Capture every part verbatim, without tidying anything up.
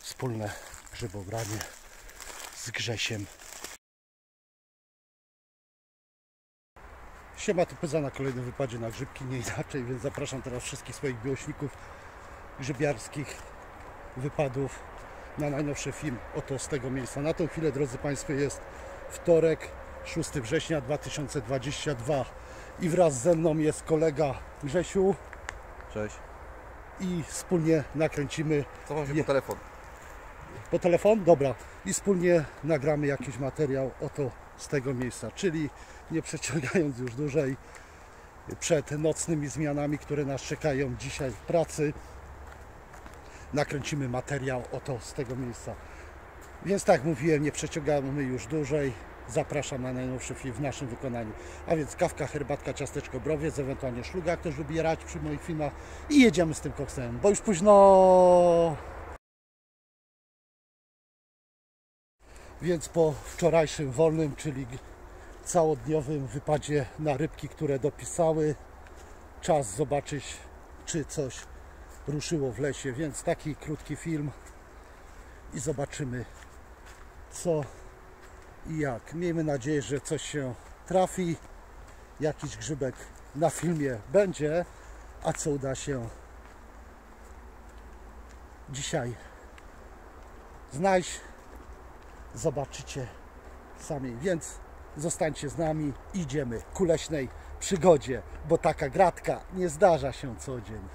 wspólne grzybobranie z Grzesiem. Siema, tu Pyza na kolejnym wypadzie na grzybki, nie inaczej, więc zapraszam teraz wszystkich swoich miłośników grzybiarskich wypadów na najnowszy film oto z tego miejsca. Na tą chwilę, drodzy Państwo, jest wtorek, szóstego września dwa tysiące dwudziestego drugiego i wraz ze mną jest kolega Grzesiu. Cześć. I wspólnie nakręcimy... Cofam się je... po telefon. Po telefon? Dobra. I wspólnie nagramy jakiś materiał oto z tego miejsca, czyli nie przeciągając już dłużej, przed nocnymi zmianami, które nas czekają dzisiaj w pracy, nakręcimy materiał oto z tego miejsca. Więc tak jak mówiłem, nie przeciągamy już dłużej. Zapraszam na najnowszy film w naszym wykonaniu. A więc kawka, herbatka, ciasteczko, browiec, ewentualnie szluga, jak ktoś lubi jarać przy moich filmach, i jedziemy z tym koksem, bo już późno. Więc po wczorajszym wolnym, czyli całodniowym wypadzie na rybki, które dopisały, czas zobaczyć, czy coś ruszyło w lesie. Więc taki krótki film i zobaczymy, co i jak. Miejmy nadzieję, że coś się trafi, jakiś grzybek na filmie będzie, a co uda się dzisiaj znaleźć, zobaczycie sami. Więc zostańcie z nami, idziemy ku leśnej przygodzie, bo taka gratka nie zdarza się co dzień.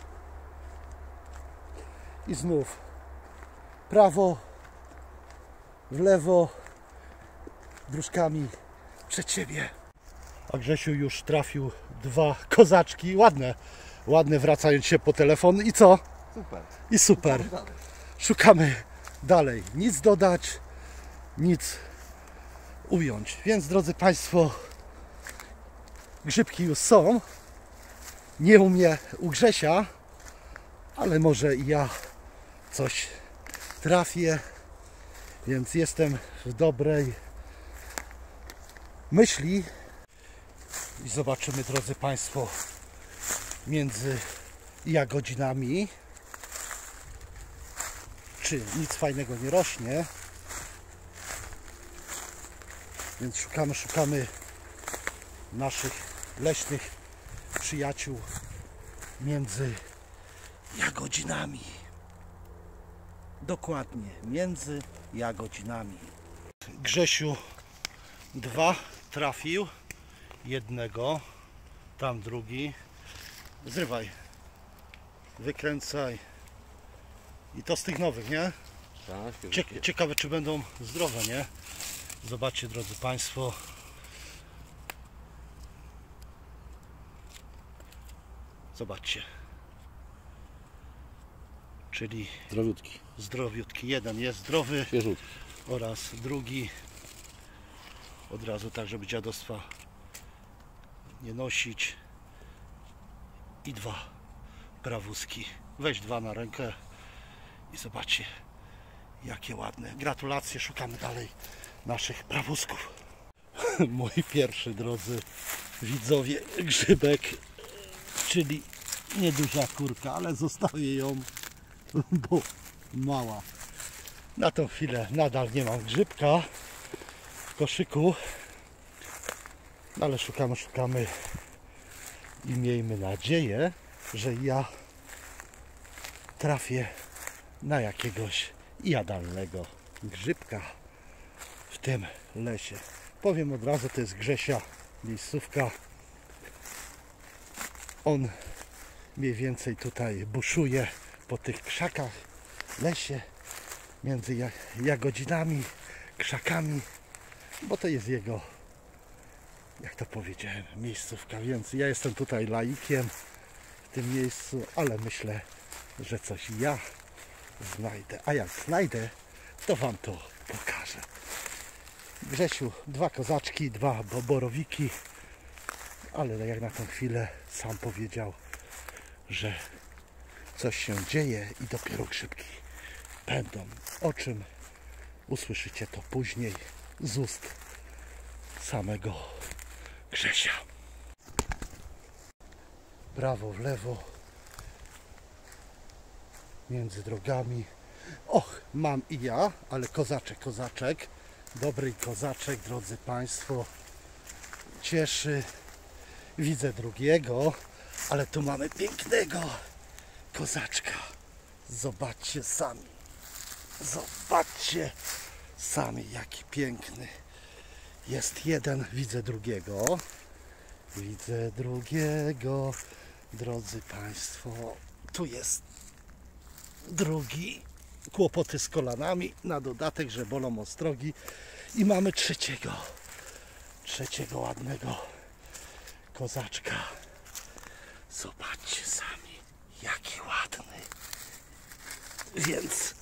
I znów prawo, w lewo, dróżkami przed siebie. A Grzesiu już trafił dwa kozaczki, ładne, ładne, wracając się po telefon. I co? Super. I super. Szukamy dalej. Nic dodać, nic ująć. Więc, drodzy Państwo, grzybki już są. Nie u mnie, u Grzesia, ale może i ja coś trafię. Więc jestem w dobrej myśli i zobaczymy, drodzy Państwo, między jagodzinami, czy nic fajnego nie rośnie. Więc szukamy, szukamy naszych leśnych przyjaciół między jagodzinami. Dokładnie, między jagodzinami. Grzesiu dwa trafił, jednego, tam drugi. Zrywaj, wykręcaj. I to z tych nowych, nie? Tak. Cie ciekawe, czy będą zdrowe, nie? Zobaczcie, drodzy Państwo. Zobaczcie. Czyli zdrowiutki. Zdrowiutki. Jeden jest zdrowy. Świeżutki. Oraz drugi od razu, tak żeby dziadostwa nie nosić. I dwa prawózki. Weź dwa na rękę i zobaczcie, jakie ładne. Gratulacje, szukamy dalej naszych prawózków. Mój pierwszy, drodzy widzowie, grzybek, czyli nieduża kurka, ale zostawię ją, bo mała. Na tą chwilę nadal nie mam grzybka w koszyku, ale szukamy, szukamy i miejmy nadzieję, że ja trafię na jakiegoś jadalnego grzybka w tym lesie. Powiem od razu, to jest Grzesia miejscówka. On mniej więcej tutaj buszuje po tych krzakach, lesie, między jagodzinami, krzakami, bo to jest jego, jak to powiedziałem, miejscówka. Więc ja jestem tutaj laikiem w tym miejscu, ale myślę, że coś ja znajdę. A jak znajdę, to Wam to pokażę. Grzesiu, dwa kozaczki, dwa boborowiki, ale jak na tę chwilę sam powiedział, że coś się dzieje i dopiero grzybki będą. O czym usłyszycie to później z ust samego Grzesia. Prawo, w lewo, między drogami. Och, mam i ja, ale kozaczek, kozaczek. Dobry kozaczek, drodzy Państwo. Cieszy. Widzę drugiego, ale tu mamy pięknego kozaczka. Zobaczcie sami. Zobaczcie sami, jaki piękny. Jest jeden, widzę drugiego. Widzę drugiego. Drodzy Państwo, tu jest drugi. Kłopoty z kolanami, na dodatek, że bolą ostrogi. I mamy trzeciego. Trzeciego ładnego kozaczka. Zobaczcie sami, jaki ładny. Więc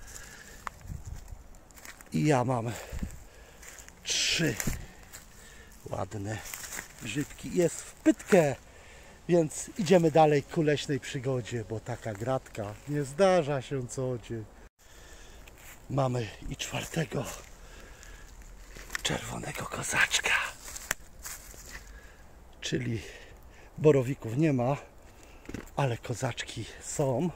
i ja mam trzy ładne grzybki. Jest w pytkę, więc idziemy dalej ku leśnej przygodzie, bo taka gratka nie zdarza się co dzień. Mamy i czwartego czerwonego kozaczka. Czyli borowików nie ma, ale kozaczki są.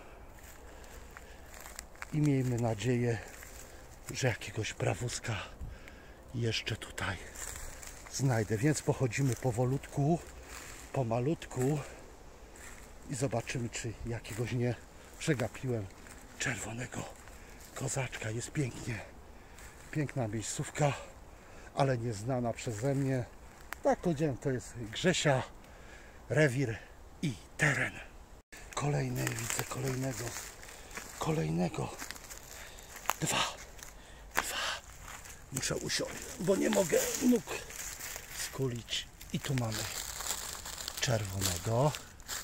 I miejmy nadzieję, że jakiegoś prawuska jeszcze tutaj znajdę. Więc pochodzimy powolutku, pomalutku i zobaczymy, czy jakiegoś nie przegapiłem czerwonego kozaczka. Jest pięknie. Piękna miejscówka, ale nieznana przeze mnie. Tak powiedziałem, to jest Grzesia, rewir i teren. Kolejny, widzę kolejnego. Kolejnego. Dwa. Dwa. Muszę usiąść, bo nie mogę nóg skulić. I tu mamy czerwonego.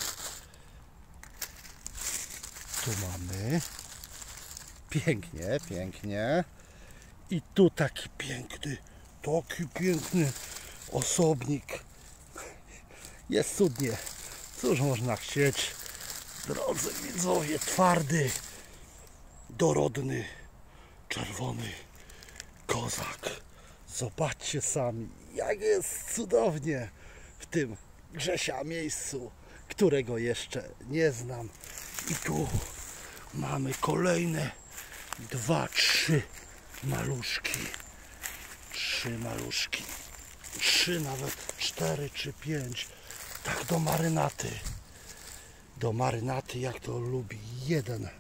Tu mamy. Pięknie, pięknie. I tu taki piękny, taki piękny osobnik. Jest cudnie. Cóż można chcieć, drodzy widzowie, twardy, dorodny, czerwony kozak. Zobaczcie sami, jak jest cudownie w tym Grzesia miejscu, którego jeszcze nie znam. I tu mamy kolejne dwa, trzy maluszki. Trzy maluszki. Trzy, nawet cztery czy pięć. Tak do marynaty. Do marynaty, jak to lubi. Jeden.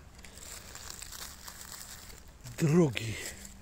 Drugi.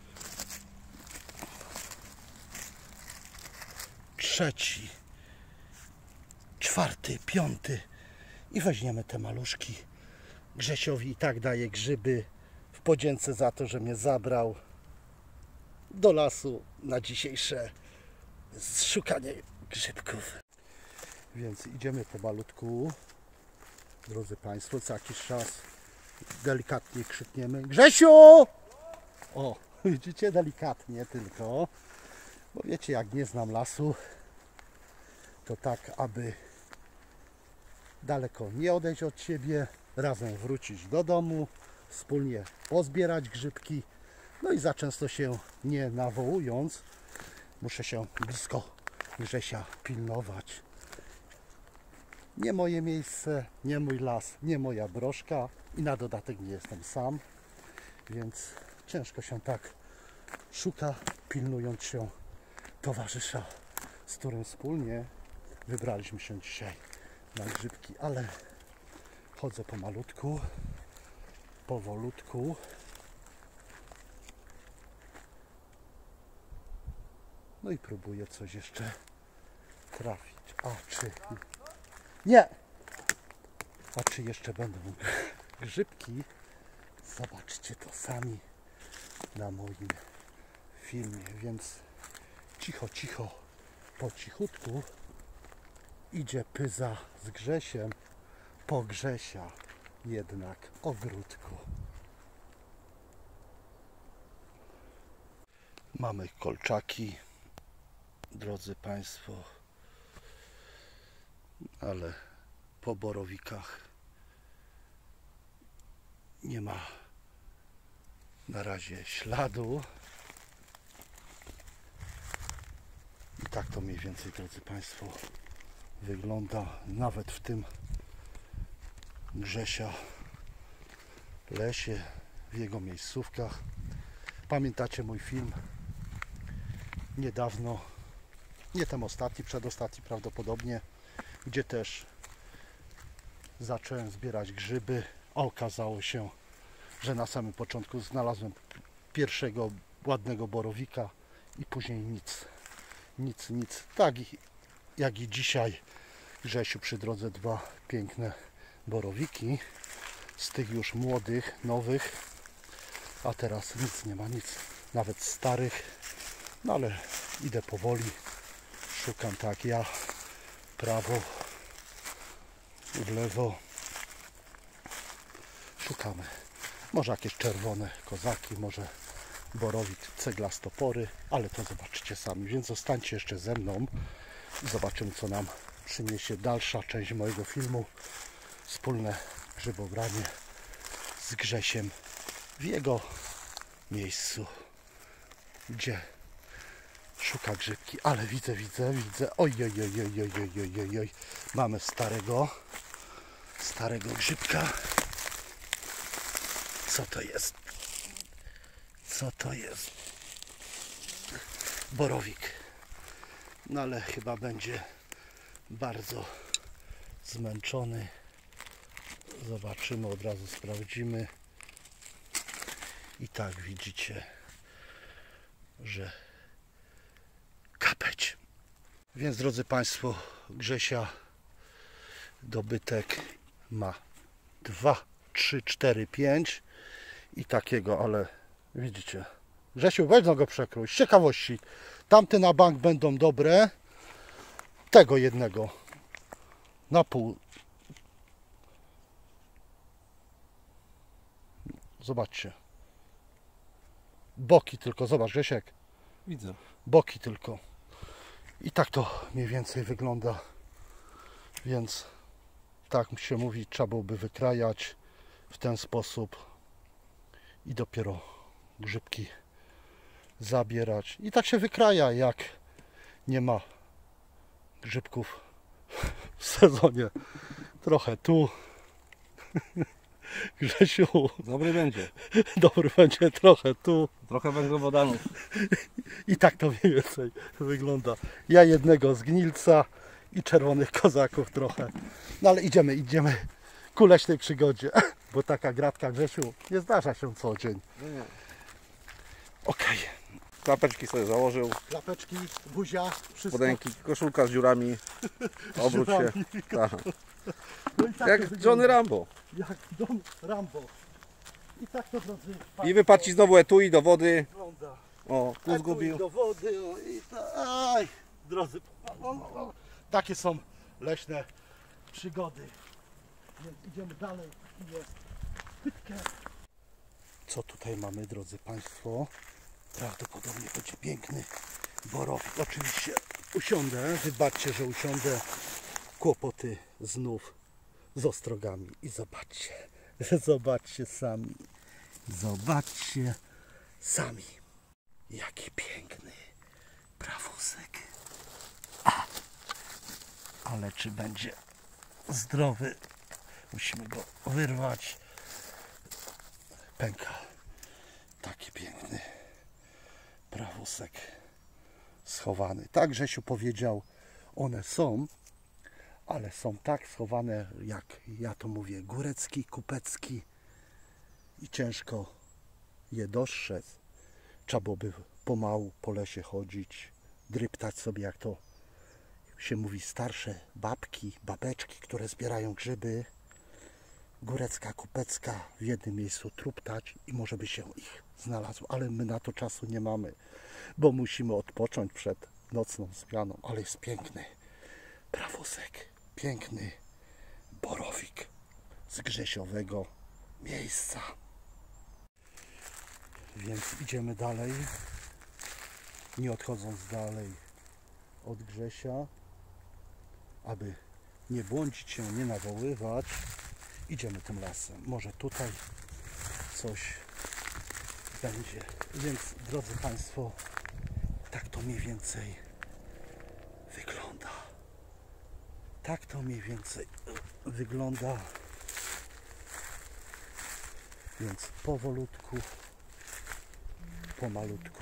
Trzeci. Czwarty, piąty. I weźmiemy te maluszki. Grzesiowi i tak daje grzyby w podzięce za to, że mnie zabrał do lasu na dzisiejsze szukanie grzybków. Więc idziemy pomalutku, drodzy Państwo, co jakiś czas delikatnie krzykniemy: Grzesiu! O, widzicie, delikatnie tylko, bo wiecie, jak nie znam lasu, to tak, aby daleko nie odejść od siebie, razem wrócić do domu, wspólnie pozbierać grzybki. No i za często się nie nawołując, muszę się blisko Grzesia pilnować. Nie moje miejsce, nie mój las, nie moja broszka i na dodatek nie jestem sam, więc ciężko się tak szuka, pilnując się towarzysza, z którym wspólnie wybraliśmy się dzisiaj na grzybki, ale chodzę pomalutku, powolutku. No i próbuję coś jeszcze trafić. A czy... Nie! A czy jeszcze będą grzybki? Zobaczcie to sami na moim filmie. Więc cicho, cicho, po cichutku idzie Pyza z Grzesiem po Grzesia jednak ogródku. Mamy kolczaki, drodzy Państwo, ale po borowikach nie ma na razie śladu. I tak to mniej więcej, drodzy Państwo, wygląda nawet w tym Grzesia lesie. w jego miejscówkach. Pamiętacie mój film niedawno, nie ten ostatni, przedostatni prawdopodobnie, gdzie też zacząłem zbierać grzyby, a okazało się, że na samym początku znalazłem pierwszego ładnego borowika i później nic, nic, nic. Tak jak i dzisiaj, Grzesiu, przy drodze dwa piękne borowiki z tych już młodych, nowych, a teraz nic nie ma, nic, nawet starych, no ale idę powoli, szukam tak ja, prawo, w lewo, szukamy, może jakieś czerwone kozaki, może borowik, ceglastopory, ale to zobaczycie sami, więc zostańcie jeszcze ze mną i zobaczymy, co nam przyniesie dalsza część mojego filmu, wspólne grzybobranie z Grzesiem w jego miejscu, gdzie szuka grzybki, ale widzę, widzę, widzę, oj, oj, oj, oj, oj, oj, oj, oj, oj. Mamy starego, starego grzybka. Co to jest? Co to jest? Borowik. No ale chyba będzie bardzo zmęczony. Zobaczymy, od razu sprawdzimy. I tak widzicie, że kapeć. Więc drodzy Państwo, Grzesia dobytek ma dwa, trzy, cztery, pięć i takiego, ale widzicie. Grzesiu, weź no go przekrój, z ciekawości. Tamte na bank będą dobre. Tego jednego na pół. Zobaczcie. Boki tylko, zobacz Grzesiek. Widzę. Boki tylko. I tak to mniej więcej wygląda. Więc tak się mówi, trzeba byłoby wykrajać w ten sposób i dopiero grzybki zabierać. I tak się wykraja, jak nie ma grzybków w sezonie. Trochę tu. Grzesiu, Dobry będzie. dobry będzie trochę tu. Trochę węglowodanów. I tak to mniej więcej wygląda. Ja jednego z gnilca i czerwonych kozaków trochę. No ale idziemy, idziemy ku leśnej przygodzie. Bo taka gratka, Grzesiu, nie zdarza się co dzień. Nie, nie. Okej. Klapeczki sobie założył, Klapeczki, buzia, wszystko. spodenki, koszulka z dziurami. Obróć się. Tak. No i tak Jak to wygląda. Johnny Rambo. Jak Don Rambo. I tak to, drodzy I państwo, wypadł ci znowu etui do wody. wygląda. O, tu Etui zgubił. do wody, o, i to, aj, drodzy, o, o, o. Takie są leśne przygody. Więc idziemy dalej i jest pytkę. Co tutaj mamy, drodzy Państwo? Prawdopodobnie będzie piękny borowik. Oczywiście usiądę, wybaczcie, że usiądę. Kłopoty znów z ostrogami. I zobaczcie, zobaczcie sami. Zobaczcie sami. Jaki piękny prawusek. A, ale czy będzie zdrowy? Musimy go wyrwać. Pęka. Taki piękny prawusek schowany. Tak Grzesiu powiedział, one są, ale są tak schowane, jak ja to mówię, górecki, kupecki i ciężko je dostrzec. Trzeba byłoby pomału po lesie chodzić, dryptać sobie, jak to się mówi, starsze babki, babeczki, które zbierają grzyby. Górecka, kupecka w jednym miejscu truptać i może by się ich znalazło, ale my na to czasu nie mamy, bo musimy odpocząć przed nocną zmianą, ale jest piękny prawusek, piękny borowik z grzesiowego miejsca. Więc idziemy dalej, nie odchodząc dalej od Grzesia, aby nie błądzić się, nie nawoływać. Idziemy tym lasem. Może tutaj coś będzie. Więc drodzy Państwo, tak to mniej więcej wygląda. Tak to mniej więcej wygląda. Więc powolutku, pomalutku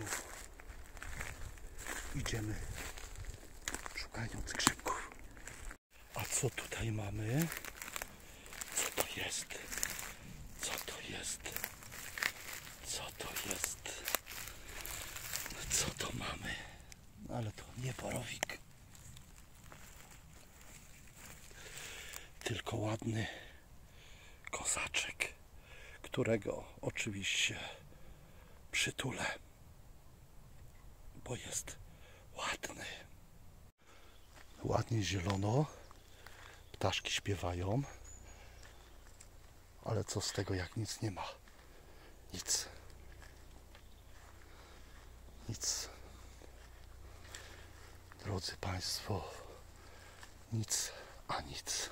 idziemy szukając grzybków. A co tutaj mamy? Co to jest? Co to jest? Co to jest? Co to mamy? Ale to nie borowik. Tylko ładny kozaczek, którego oczywiście przytulę, bo jest ładny. Ładnie zielono, ptaszki śpiewają, ale co z tego, jak nic nie ma? Nic. Nic. Drodzy Państwo, nic a nic.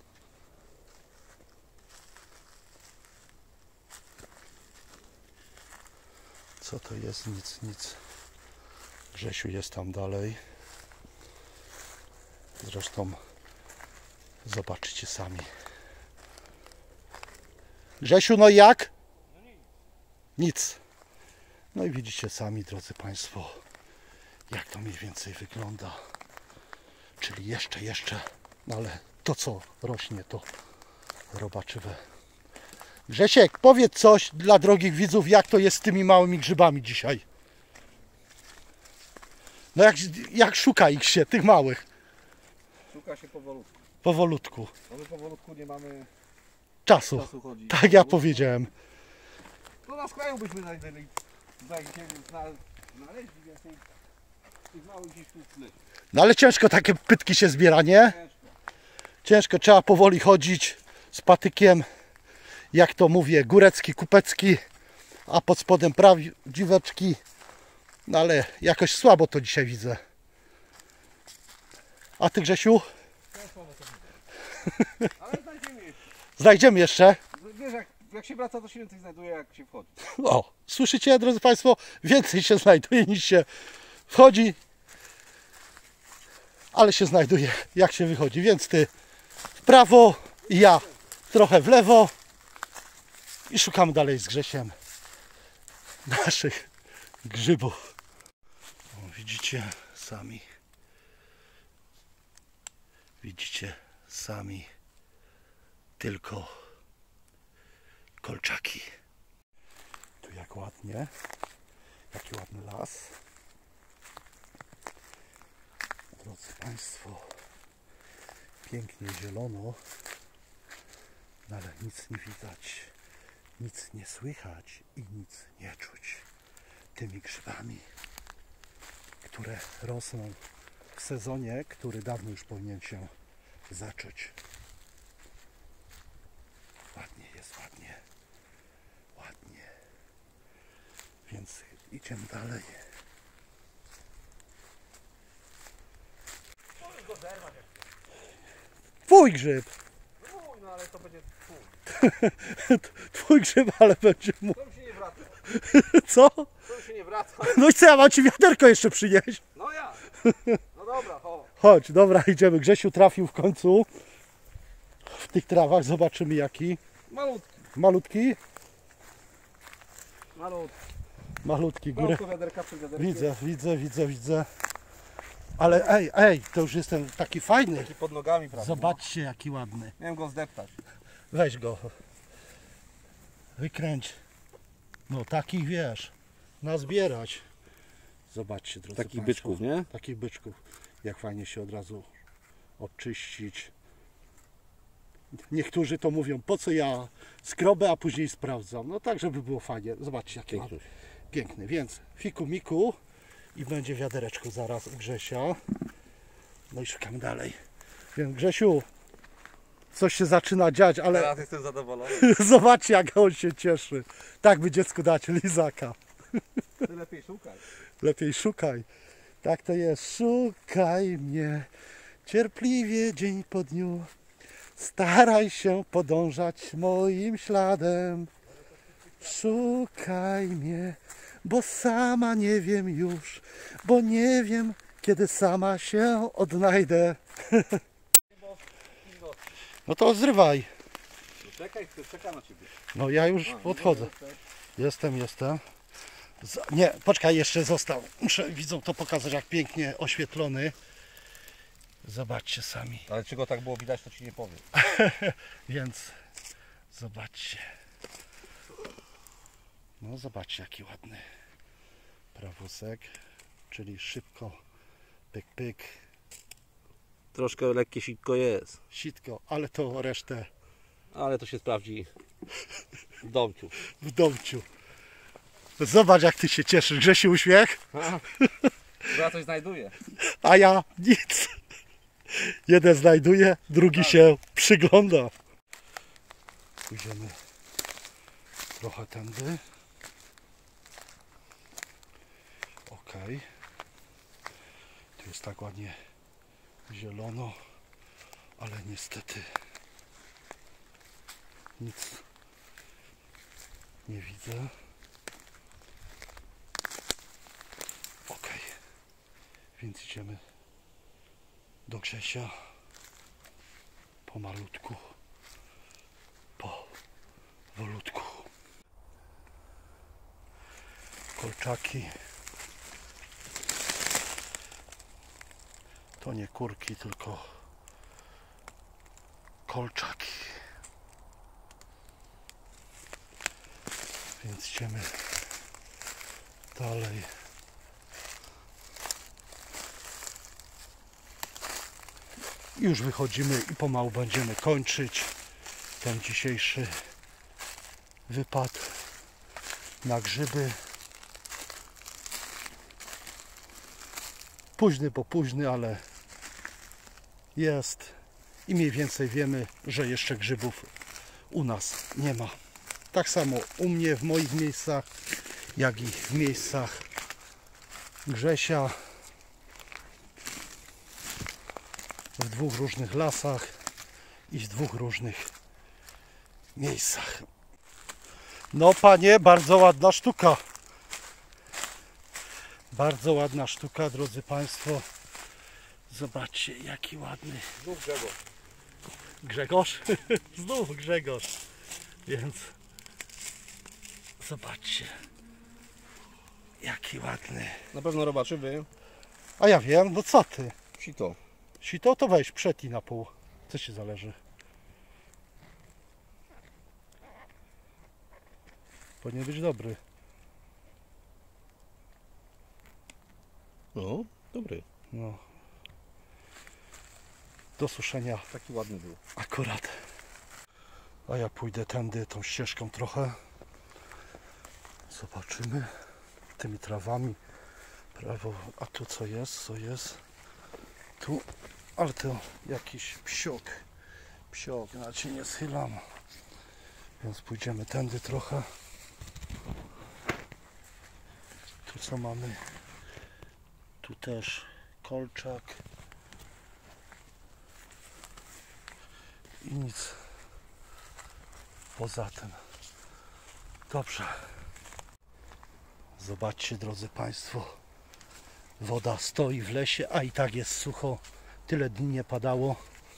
Co to jest? Nic, nic. Grzesiu jest tam dalej. Zresztą zobaczycie sami. Grzesiu, no jak? Nic. No i widzicie sami, drodzy Państwo, jak to mniej więcej wygląda. Czyli jeszcze, jeszcze, no ale to co rośnie, to robaczywe. Grzesiek, powiedz coś dla drogich widzów, jak to jest z tymi małymi grzybami dzisiaj. No jak, jak szuka ich się, tych małych? Szuka się powolutku. Powolutku. No my powolutku nie mamy Czasu. czasu chodzić. Tak ja powiedziałem. No na skraju byśmy znaleźli, znaleźli więcej tych małych gdzieś tu w tle. No ale ciężko takie pytki się zbiera, nie? Ciężko. Ciężko, trzeba powoli chodzić z patykiem, jak to mówię, górecki, kupecki, a pod spodem prawdziweczki. No ale jakoś słabo to dzisiaj widzę. A ty, Grzesiu? Ale znajdziemy jeszcze. Znajdziemy jeszcze. Wiesz, jak, jak się wraca, to się więcej znajduje, jak się wchodzi. O, słyszycie, drodzy Państwo? Więcej się znajduje niż się wchodzi, ale się znajduje, jak się wychodzi. Więc ty w prawo i ja trochę w lewo i szukamy dalej z Grzesiem naszych grzybów. O, widzicie sami. Widzicie sami tylko kolczaki. Tu jak ładnie, jaki ładny las. Drodzy Państwo, pięknie zielono, no ale nic nie widać, nic nie słychać i nic nie czuć tymi grzybami, które rosną w sezonie, który dawno już powinien się zacząć. Ładnie jest, ładnie, ładnie. Więc idziemy dalej. Twój grzyb! Mój, no ale to będzie twój. Twój grzyb, ale będzie mój. To mi się nie wraca. Co? To mi się nie wraca. No i co, ja mam ci wiaderko jeszcze przynieść? No ja. No dobra, chodź. Chodź, dobra, idziemy. Grzesiu trafił w końcu w tych trawach. Zobaczymy jaki. Malutki. Malutki? Malutki. Malutki. Górę. Malutko wiaderka przed wiaderkiem. Widzę, widzę, widzę, widzę. Ale ej, ej, to już jestem taki fajny. Taki pod nogami, prawda? Zobaczcie jaki ładny. Miałem go zdeptać. Weź go. Wykręć. No takich wiesz. Nazbierać. Zobaczcie, drodzy Takich Państwo. byczków, nie? Takich byczków. Jak fajnie się od razu oczyścić. Niektórzy to mówią, po co ja skrobę, a później sprawdzam. No tak, żeby było fajnie. Zobaczcie, jaki ładny. Piękny. Więc fiku miku i będzie wiadereczko zaraz u Grzesia. No i szukamy dalej. Więc Grzesiu, coś się zaczyna dziać, ale Teraz jestem zadowolony. zobaczcie jak on się cieszy. Tak by dziecku dać lizaka. Ty lepiej szukaj. Lepiej szukaj. Tak to jest. Szukaj mnie cierpliwie dzień po dniu. Staraj się podążać moim śladem. Szukaj mnie, bo sama nie wiem już, bo nie wiem, kiedy sama się odnajdę. No to zrywaj. Czekaj, czeka na ciebie. No ja już odchodzę. Jestem, jestem. Z... Nie, poczekaj, jeszcze został. Muszę widzom to pokazać, jak pięknie oświetlony. Zobaczcie sami. Ale czego tak było widać, to ci nie powiem. Więc zobaczcie. No zobaczcie, jaki ładny prawusek. Czyli szybko, pyk, pyk. Troszkę lekkie sitko jest. Sitko, ale to resztę Ale to się sprawdzi w domciu. w domciu. Zobacz, jak ty się cieszysz. Grzesiu, uśmiech? Ja coś znajduję. A ja nic. Jeden znajduje, drugi się przygląda. Pójdziemy trochę tędy. Ok. Tu jest tak ładnie zielono, ale niestety nic nie widzę. Ok. Więc idziemy do Grzesia pomalutku, powolutku. Kolczaki to nie kurki, tylko kolczaki. Więc idziemy dalej. Już wychodzimy i pomału będziemy kończyć ten dzisiejszy wypad na grzyby. Późny, bo późny, ale jest i mniej więcej wiemy, że jeszcze grzybów u nas nie ma. Tak samo u mnie, w moich miejscach, jak i w miejscach Grzesia. W dwóch różnych lasach i w dwóch różnych miejscach. No panie, bardzo ładna sztuka. Bardzo ładna sztuka, drodzy Państwo. Zobaczcie, jaki ładny. Znów Grzegorz. Grzegorz? Znów Grzegorz. Więc zobaczcie, jaki ładny. Na pewno robaczywy. A ja wiem, no co ty? Sito. Sito to weź, przetnij na pół. Co ci zależy? Powinien być dobry. No, dobry. No. Do suszenia Taki ładny był. akurat. A ja pójdę tędy tą ścieżką trochę. Zobaczymy. Tymi trawami. Prawo. A tu co jest? Co jest? Tu. Ale to jakiś psiok. Psiok. Znaczy nie schylam. Więc pójdziemy tędy trochę. Tu co mamy? Tu też kolczak. I nic poza tym. Dobrze. Zobaczcie, drodzy Państwo. Woda stoi w lesie, a i tak jest sucho. Tyle dni nie padało.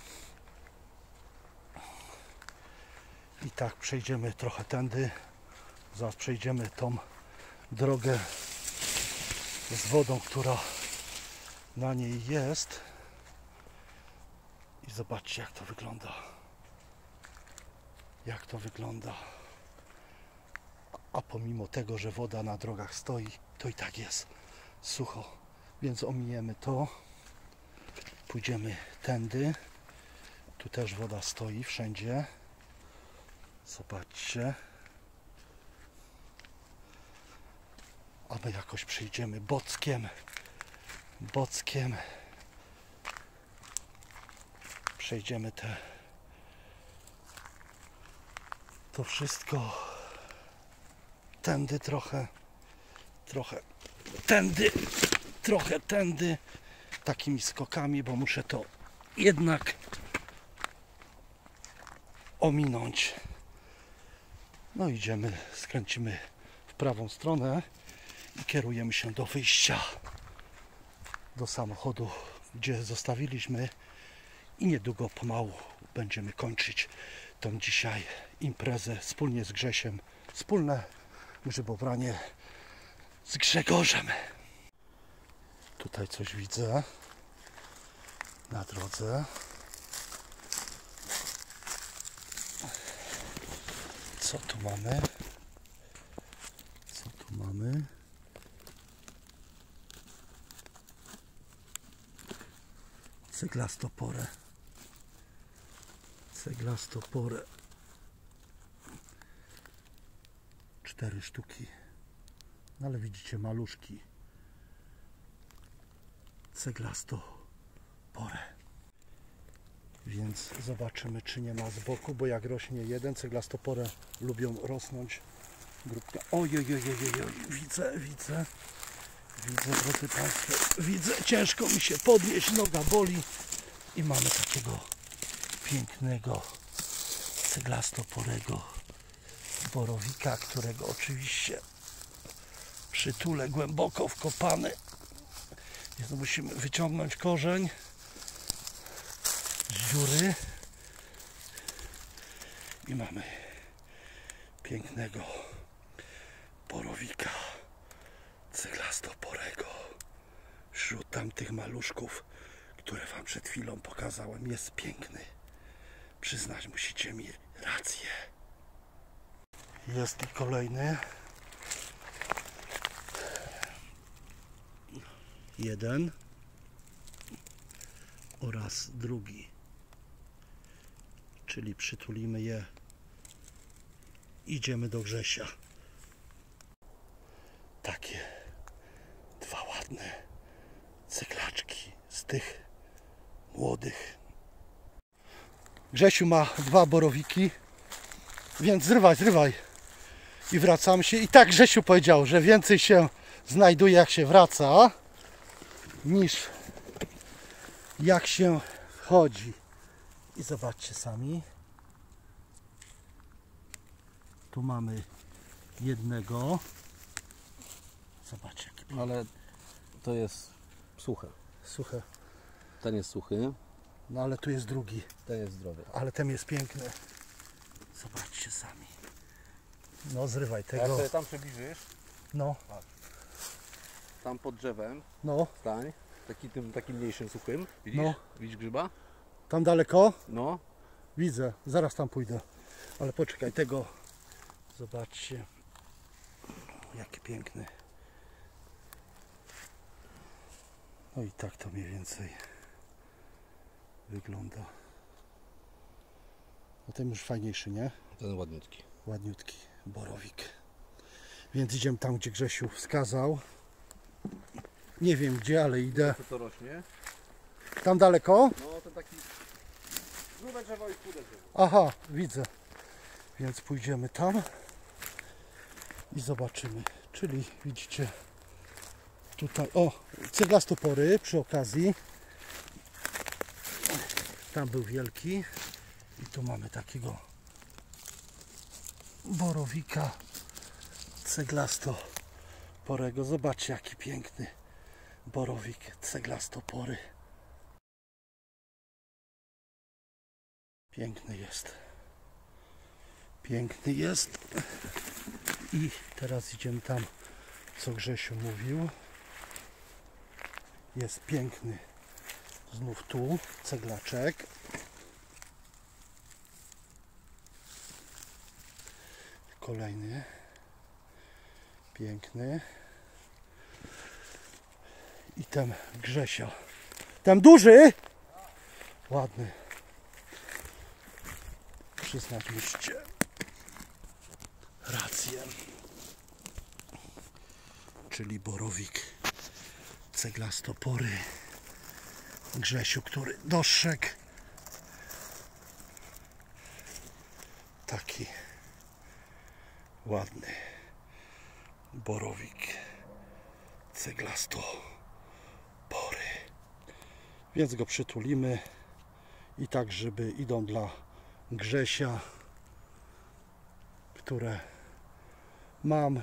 I tak przejdziemy trochę tędy. Zaraz przejdziemy tą drogę z wodą, która na niej jest. I zobaczcie, jak to wygląda. Jak to wygląda. A pomimo tego, że woda na drogach stoi, to i tak jest sucho. Więc ominiemy to. Pójdziemy tędy. Tu też woda stoi wszędzie. Zobaczcie. A my jakoś przejdziemy bockiem. Bockiem. Przejdziemy te to wszystko tędy trochę, trochę tędy, trochę tędy, takimi skokami, bo muszę to jednak ominąć. No idziemy, skręcimy w prawą stronę i kierujemy się do wyjścia do samochodu, gdzie zostawiliśmy, i niedługo pomału będziemy kończyć tą dzisiaj imprezę wspólnie z Grzesiem. Wspólne grzybobranie z Grzegorzem. Tutaj coś widzę na drodze. Co tu mamy? Co tu mamy? Ceglastoporę. Ceglastoporę. Cztery sztuki. No ale widzicie, maluszki. Ceglastoporę. Więc zobaczymy, czy nie ma z boku, bo jak rośnie jeden, ceglastoporę lubią rosnąć. Grupka. Oj, oj, oj, oj, oj, widzę, widzę. Widzę, drodzy Państwo, widzę. Ciężko mi się podnieść, noga boli. I mamy takiego pięknego ceglastoporego borowika, którego oczywiście przytulę głęboko wkopany. Więc musimy wyciągnąć korzeń z dziury. I mamy pięknego borowika ceglastoporego. Wśród tamtych maluszków, które Wam przed chwilą pokazałem, jest piękny. Przyznać musicie mi rację. Jest i kolejny. Jeden. Oraz drugi. Czyli przytulimy je. Idziemy do Grzesia. Takie dwa ładne ceglaczki z tych młodych. Grzesiu ma dwa borowiki, więc zrywaj, zrywaj. I wracam się. I tak Grzesiu powiedział, że więcej się znajduje jak się wraca, niż jak się wchodzi. I zobaczcie sami. Tu mamy jednego. Zobaczcie jaki piękny. Ale to jest suche. Suche. Ten jest suchy, No ale tu jest drugi. ten jest zdrowy. Ale ten jest piękny. Zobaczcie sami. No zrywaj Jak tego. sobie tam przybliżysz, No, tam pod drzewem, no, stań, taki, tym, takim mniejszym, suchym, widzisz? No. Widzisz grzyba? tam daleko? No. Widzę, zaraz tam pójdę. Ale poczekaj, tego. Zobaczcie. Jaki piękny. No i tak to mniej więcej wygląda. No ten już fajniejszy, nie? Ten ładniutki. Ładniutki borowik. Więc idziemy tam, gdzie Grzesiu wskazał. Nie wiem gdzie, ale idę. Co to rośnie? Tam daleko? No to taki grube drzewo i chude drzewo. Aha, widzę. Więc pójdziemy tam i zobaczymy. Czyli widzicie tutaj, o, ceglastopory przy okazji. Tam był wielki i tu mamy takiego borowika ceglastoporego. Zobaczcie jaki piękny borowik ceglastopory. Piękny jest. Piękny jest. I teraz idziemy tam, co Grzesiu mówił. Jest piękny. Znów tu ceglaczek. Kolejny. Piękny. I ten Grzesia. Ten duży! Ładny. Przyznać musicie rację. Czyli borowik ceglastopory Grzesiu, który dostrzegł taki ładny borowik ceglastopory. Więc go przytulimy i tak, żeby idą dla Grzesia, które mam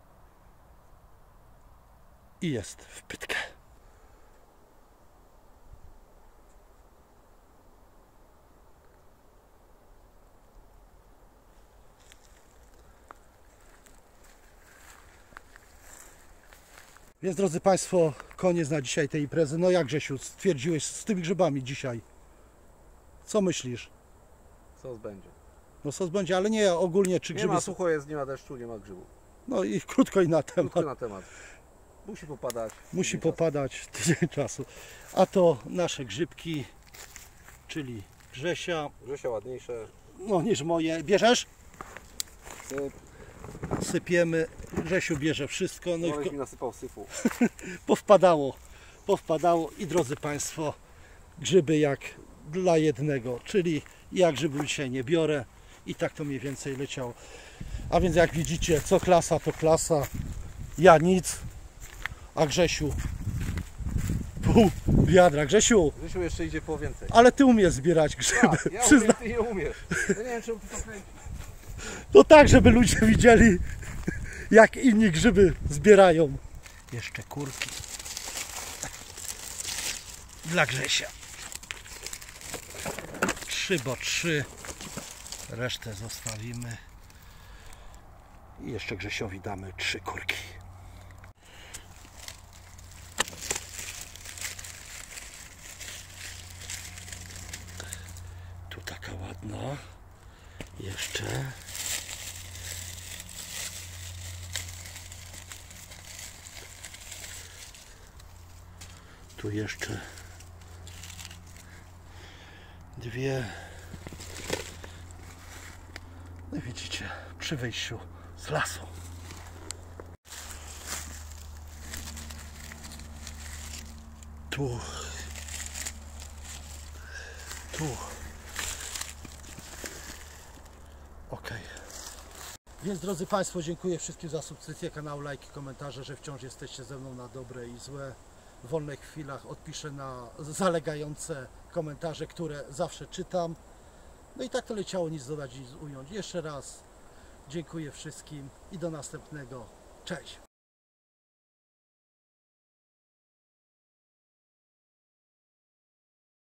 i jest w pytkę. Więc drodzy Państwo, koniec na dzisiaj tej imprezy. No jak Grzesiu, stwierdziłeś z tymi grzybami dzisiaj? Co myślisz? Sos będzie. No sos będzie, ale nie ogólnie czy Nie grzyby ma, są... sucho jest, nie ma deszczu, nie ma grzybów. No i krótko i na temat. Krótko na temat. Musi popadać. Musi tydzień popadać tydzień czasu. A to nasze grzybki, czyli Grzesia, czasu. Grzesia ładniejsze. no niż moje. Bierzesz? Syp. Sypiemy. Grzesiu bierze wszystko. No i w Koleś ko- mi nasypał syfu. powpadało. Powpadało i drodzy Państwo, grzyby jak dla jednego, czyli ja grzybów dzisiaj nie biorę i tak to mniej więcej leciało. A więc jak widzicie, co klasa to klasa, ja nic, a Grzesiu pół wiadra. Grzesiu, Grzesiu jeszcze idzie po więcej. ale ty umiesz zbierać grzyby, Ja, ja przyzna- umiem, ty nie umiesz. Ja nie wiem, czemu ty to kręcisz. to tak, żeby ludzie widzieli, jak inni grzyby zbierają. Jeszcze kurki dla Grzesia. Trzy, bo trzy. Resztę zostawimy. I jeszcze Grzesiowi damy trzy kurki. Tu taka ładna. Jeszcze. Tu jeszcze dwie. No i widzicie, przy wyjściu z lasu. Tu. Tu. Ok. Więc drodzy Państwo, dziękuję wszystkim za subskrypcję kanału, lajki, komentarze, że wciąż jesteście ze mną na dobre i złe. W wolnych chwilach odpiszę na zalegające komentarze, które zawsze czytam. No i tak to leciało, nic dodać, nic ująć. Jeszcze raz dziękuję wszystkim i do następnego. Cześć!